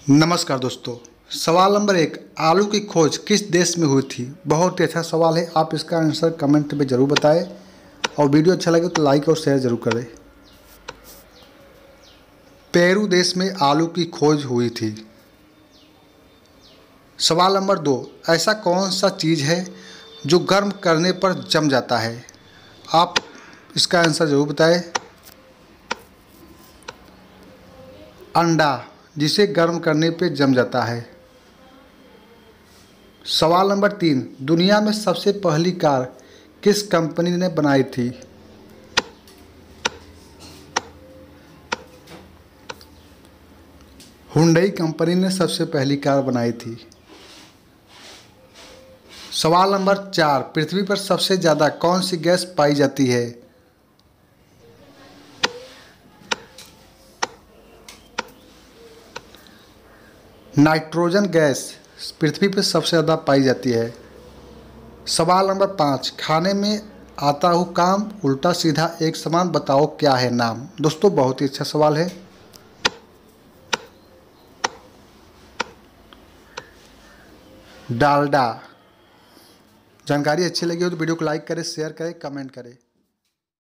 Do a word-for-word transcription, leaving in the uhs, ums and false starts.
नमस्कार दोस्तों। सवाल नंबर एक, आलू की खोज किस देश में हुई थी? बहुत ही अच्छा सवाल है। आप इसका आंसर कमेंट में ज़रूर बताएं और वीडियो अच्छा लगे तो लाइक और शेयर ज़रूर करें। पेरू देश में आलू की खोज हुई थी। सवाल नंबर दो, ऐसा कौन सा चीज़ है जो गर्म करने पर जम जाता है? आप इसका आंसर ज़रूर बताएं। अंडा, जिसे गर्म करने पे जम जाता है। सवाल नंबर तीन, दुनिया में सबसे पहली कार किस कंपनी ने बनाई थी? हुंडई कंपनी ने सबसे पहली कार बनाई थी। सवाल नंबर चार, पृथ्वी पर सबसे ज़्यादा कौन सी गैस पाई जाती है? नाइट्रोजन गैस पृथ्वी पर सबसे ज़्यादा पाई जाती है। सवाल नंबर पाँच, खाने में आता हूँ काम उल्टा सीधा एक समान बताओ क्या है नाम? दोस्तों बहुत ही अच्छा सवाल है। डालडा। जानकारी अच्छी लगी हो तो वीडियो को लाइक करें, शेयर करें, कमेंट करें।